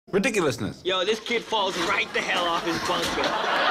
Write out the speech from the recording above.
Ridiculousness. Yo, this kid falls right the hell off his bunker.